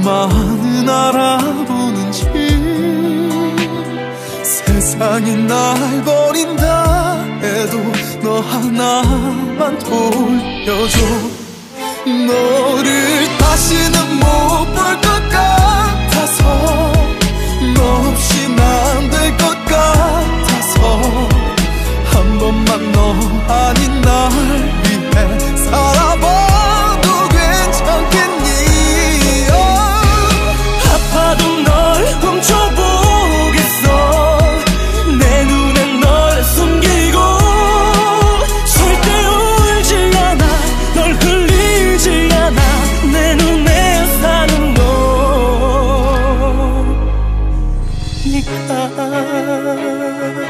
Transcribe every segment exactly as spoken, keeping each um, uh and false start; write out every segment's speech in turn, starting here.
너만은 알아보는지. 세상이 날 버린다 해도 너 하나만 돌려줘. 너를 다시는 못 볼 것 같아서, 너 없인 안 될 것 같아서, 한 번만 너 아닌 날 위해 살아봐도 괜찮겠니? 아파도 널 훔쳐보겠어. 내 눈엔 널 숨기고 절대 울지 않아. 널 흘리지 않아. 내 눈에 사는 너니까.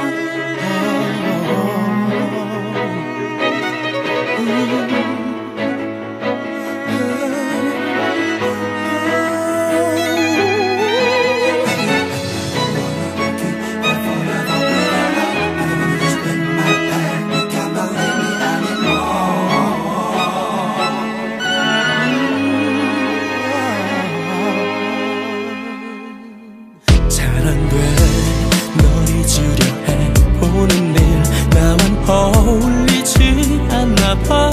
어울리지 않나 봐.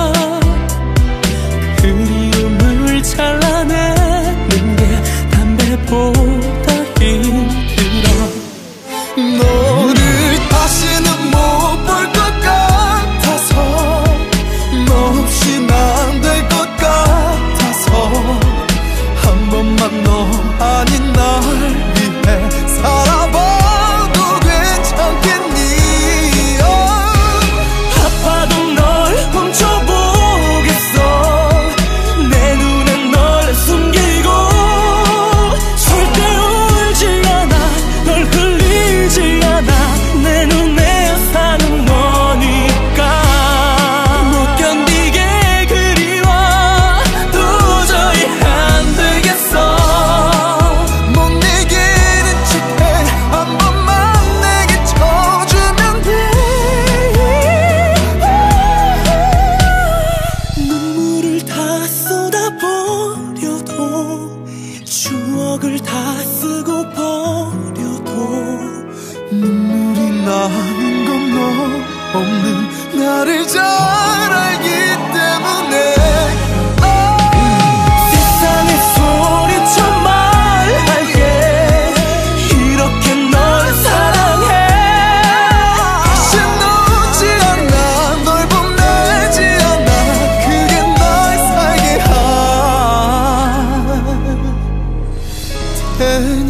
그리움을 잘라내는 게 담배보다 힘들어. 너를 다시는 못 볼 것 같아서, 너 없인 안 될 것 같아서, 한 번만 너 아닌 날 위해 살아봐도 괜찮겠니? 추억을 다 쓰고 버려도 눈물이 나는 건 너 없는 나를 잘 알기 때문에. 세상에 소리쳐 말할게. 이렇게 널 사랑해. 다시 놓지 않아. 널 보내지 않아. 그게 날 살게 한